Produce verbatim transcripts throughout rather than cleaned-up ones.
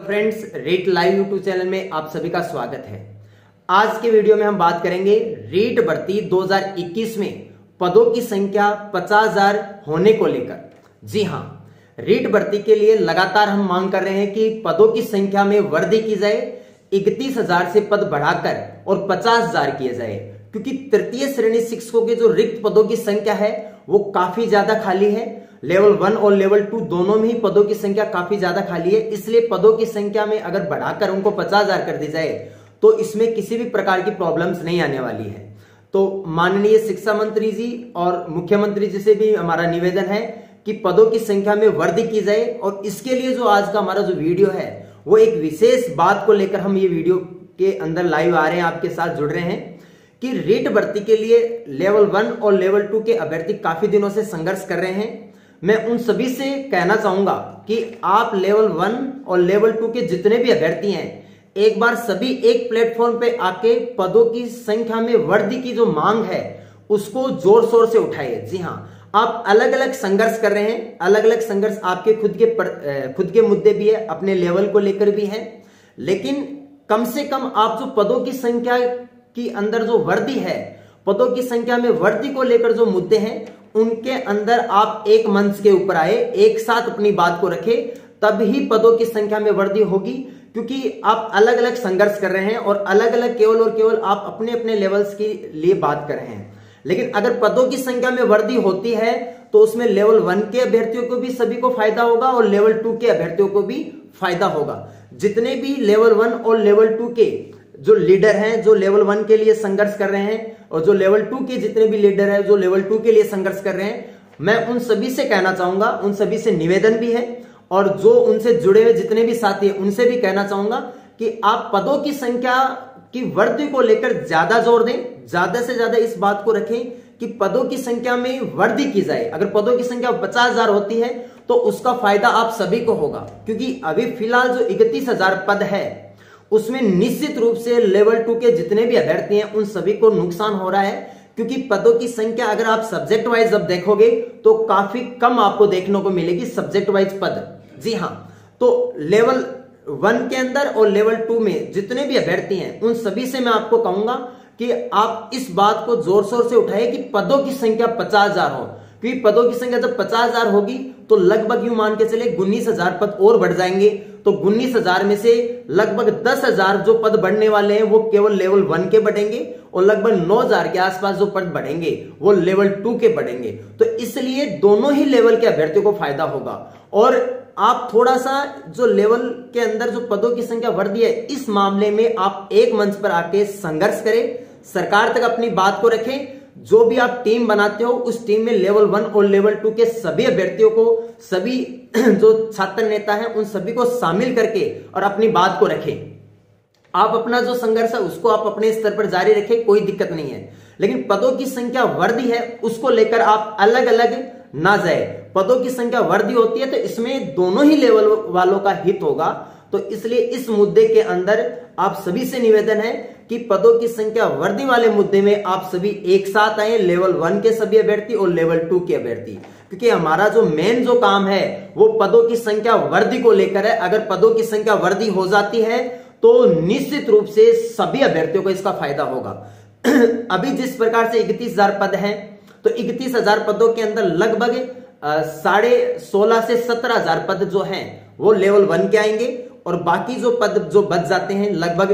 Friends, REET live YouTube channel में आप सभी का स्वागत है। आज के वीडियो में हम बात करेंगे रीट भर्ती दो हज़ार इक्कीस में पदों की संख्या पचास हज़ार होने को लेकर। जी हां, रीट भर्ती के लिए लगातार हम मांग कर रहे हैं कि पदों की संख्या में वृद्धि की जाए, इकतीस हज़ार से पद बढ़ाकर और पचास हज़ार किए जाए, क्योंकि तृतीय श्रेणी शिक्षकों के जो रिक्त पदों की संख्या है वो काफी ज्यादा खाली है। लेवल वन और लेवल टू दोनों में ही पदों की संख्या काफी ज्यादा खाली है। इसलिए पदों की संख्या में अगर बढ़ाकर उनको पचास हजार कर दी जाए तो इसमें किसी भी प्रकार की प्रॉब्लम्स नहीं आने वाली है। तो माननीय शिक्षा मंत्री जी और मुख्यमंत्री जी से भी हमारा निवेदन है कि पदों की संख्या में वृद्धि की जाए। और इसके लिए जो आज का हमारा जो वीडियो है वो एक विशेष बात को लेकर हम ये वीडियो के अंदर लाइव आ रहे हैं, आपके साथ जुड़ रहे हैं कि रीट भर्ती के लिए लेवल वन और लेवल टू के अभ्यर्थी काफी दिनों से संघर्ष कर रहे हैं। मैं उन सभी से कहना चाहूंगा कि आप लेवल वन और लेवल टू के जितने भी अभ्यर्थी हैं, एक बार सभी एक प्लेटफॉर्म पे आके पदों की संख्या में वृद्धि की जो मांग है उसको जोर शोर से उठाइए। जी हां, आप अलग अलग संघर्ष कर रहे हैं, अलग अलग संघर्ष आपके खुद के पर, खुद के मुद्दे भी है, अपने लेवल को लेकर भी है, लेकिन कम से कम आप जो पदों की संख्या की अंदर जो वृद्धि है, पदों की संख्या में वृद्धि को लेकर जो मुद्दे हैं उनके अंदर आप एक मंच के ऊपर आए, एक साथ अपनी बात को रखें, तब ही पदों की संख्या में वृद्धि होगी। क्योंकि आप अलग अलग संघर्ष कर रहे हैं और अलग अलग केवल और केवल आप अपने अपने लेवल्स के लिए बात कर रहे हैं। लेकिन अगर पदों की संख्या में वृद्धि होती है तो उसमें लेवल वन के अभ्यर्थियों को भी सभी को फायदा होगा और लेवल टू के अभ्यर्थियों को भी फायदा होगा। जितने भी लेवल वन और लेवल टू के जो लीडर हैं, जो लेवल वन के लिए संघर्ष कर रहे हैं, और जो लेवल टू के जितने भी लीडर हैं जो लेवल टू के लिए संघर्ष कर रहे हैं, मैं उन सभी से कहना चाहूंगा, उन सभी से निवेदन भी है और जो उनसे जुड़े हुए जितने भी साथी हैं उनसे भी कहना चाहूंगा कि आप पदों की संख्या की वृद्धि को लेकर ज्यादा जोर दें, ज्यादा से ज्यादा इस बात को रखें कि पदों की संख्या में वृद्धि की जाए। अगर पदों की संख्या पचास हजार होती है तो उसका फायदा आप सभी को होगा, क्योंकि अभी फिलहाल जो इकतीस हजार पद है उसमें निश्चित रूप से लेवल टू के जितने भी अभ्यर्थी हैं उन सभी को नुकसान हो रहा है। क्योंकि पदों की संख्या अगर आप सब्जेक्ट वाइज जब देखोगे तो काफी कम आपको देखने को मिलेगी सब्जेक्ट वाइज पद। जी हां, तो लेवल वन के अंदर और लेवल टू में जितने भी अभ्यर्थी हैं उन सभी से मैं आपको कहूंगा कि आप इस बात को जोर शोर से उठाइए कि पदों की संख्या पचास हजार हो। क्योंकि पदों की संख्या जब पचास हजार होगी तो लगभग यूं मान के चले उन्नीस हजार पद और बढ़ जाएंगे। तो उन्नीस हजार में से लगभग दस हजार जो पद बढ़ने वाले हैं वो केवल लेवल वन के बढ़ेंगे और लगभग नौ हजार के आसपास जो पद बढ़ेंगे वो लेवल टू के बढ़ेंगे। तो इसलिए दोनों ही लेवल के अभ्यर्थियों को फायदा होगा। और आप थोड़ा सा जो लेवल के अंदर जो पदों की संख्या वृद्धि है इस मामले में आप एक मंच पर आके संघर्ष करें, सरकार तक अपनी बात को रखें। जो भी आप टीम बनाते हो उस टीम में लेवल वन और लेवल टू के सभी अभ्यर्थियों को, सभी जो छात्र नेता हैं उन सभी को शामिल करके और अपनी बात को रखें। आप अपना जो संघर्ष है उसको आप अपने स्तर पर जारी रखें, कोई दिक्कत नहीं है, लेकिन पदों की संख्या वृद्धि है उसको लेकर आप अलग अलग ना जाए। पदों की संख्या वृद्धि होती है तो इसमें दोनों ही लेवल वालों का हित होगा। तो इसलिए इस मुद्दे के अंदर आप सभी से निवेदन है कि पदों की संख्या वृद्धि वाले मुद्दे में आप सभी एक साथ आए, लेवल वन के सभी अभ्यर्थी और लेवल टू के अभ्यर्थी, क्योंकि हमारा जो मेन जो काम है वो पदों की संख्या वृद्धि को लेकर है। अगर पदों की संख्या वृद्धि हो जाती है तो निश्चित रूप से सभी अभ्यर्थियों को इसका फायदा होगा। अभी जिस प्रकार से इकतीस हजार पद हैं तो इकतीस हजार पदों के अंदर लगभग साढ़े सोलह से सत्रह हजार पद जो हैं वो लेवल वन के आएंगे और बाकी जो पद जो बच जाते हैं लगभग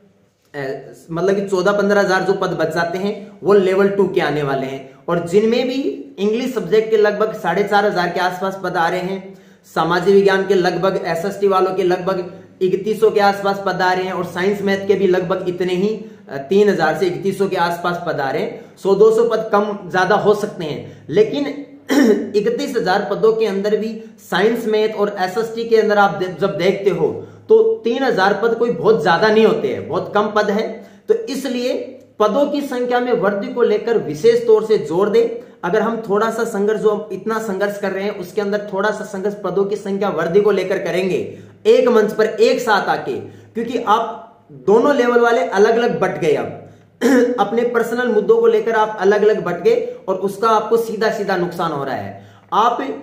मतलब कि चौदह पंद्रह हजार जो पद बच जाते हैं वो लेवल टू के आने वाले हैं। और जिनमें भी इंग्लिश सब्जेक्ट के लगभग साढ़े चार हजार के आसपास पद आ रहे हैं, सामाजिक विज्ञान के लगभग एस एस टी वालों के लगभग इकतीस सौ के आसपास पद आ रहे हैं और साइंस मैथ के भी लगभग इतने ही तीन हजार से इकतीस सौ के आसपास पद आ रहे हैं। सौ दो सौ पद कम ज्यादा हो सकते हैं, लेकिन इकतीस हजार पदों के अंदर भी साइंस मैथ और एस एस टी के अंदर आप जब देखते हो तो तीन हजार पद कोई बहुत ज्यादा नहीं होते हैं, बहुत कम पद है। तो इसलिए पदों की संख्या में वृद्धि को लेकर विशेष तौर से जोर दें। अगर हम थोड़ा सा संघर्ष, जो इतना संघर्ष कर रहे हैं उसके अंदर थोड़ा सा संघर्ष पदों की संख्या वृद्धि को लेकर करेंगे एक मंच पर एक साथ आके, क्योंकि आप दोनों लेवल वाले अलग अलग बट गए, अब अपने पर्सनल मुद्दों को लेकर आप अलग अलग बट गए और उसका आपको सीधा सीधा नुकसान हो रहा है। आप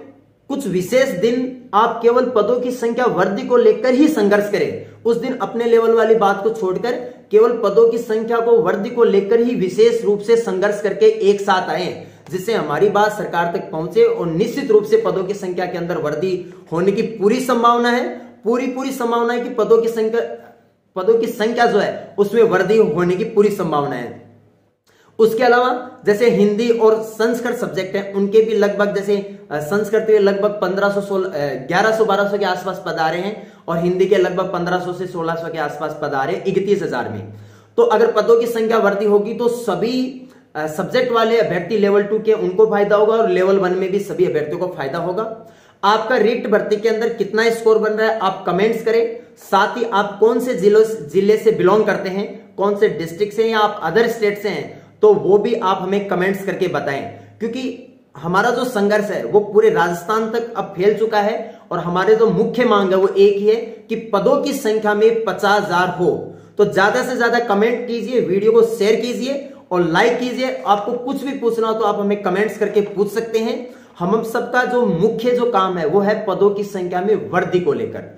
कुछ विशेष दिन आप केवल पदों की संख्या वृद्धि को लेकर ही संघर्ष करें। उस दिन अपने लेवल वाली बात को छोड़कर केवल पदों की संख्या को वृद्धि को लेकर ही विशेष रूप से संघर्ष करके एक साथ आए, जिससे हमारी बात सरकार तक पहुंचे और निश्चित रूप से पदों की संख्या के अंदर वृद्धि होने की पूरी संभावना है। पूरी पूरी संभावना है कि पदों की संख्या पदों की संख्या जो है उसमें वृद्धि होने की पूरी संभावना है। उसके अलावा जैसे हिंदी और संस्कृत सब्जेक्ट हैं, उनके भी लगभग जैसे संस्कृत के लगभग पंद्रह सौ सोलह ग्यारह सौ बारह सौ के आसपास पद आ रहे हैं और हिंदी के लगभग पंद्रह सौ से सोलह सौ के आसपास पद आ रहे हैं इकतीस हजार में। तो अगर पदों की संख्या वृद्धि होगी तो सभी सब्जेक्ट वाले अभ्यर्थी लेवल टू के उनको फायदा होगा और लेवल वन में भी सभी अभ्यर्थियों को फायदा होगा। आपका रिक्त भर्ती के अंदर कितना स्कोर बन रहा है आप कमेंट्स करें। साथ ही आप कौन से जिलों जिले से बिलोंग करते हैं, कौन से डिस्ट्रिक्ट से या आप अदर स्टेट से हैं, तो वो भी आप हमें कमेंट्स करके बताएं, क्योंकि हमारा जो संघर्ष है वो पूरे राजस्थान तक अब फैल चुका है और हमारे जो मुख्य मांग है वो एक ही है कि पदों की संख्या में पचास हजार हो। तो ज्यादा से ज्यादा कमेंट कीजिए, वीडियो को शेयर कीजिए और लाइक कीजिए। आपको कुछ भी पूछना हो तो आप हमें कमेंट्स करके पूछ सकते हैं। हम हम सबका जो मुख्य जो काम है वो है पदों की संख्या में वृद्धि को लेकर।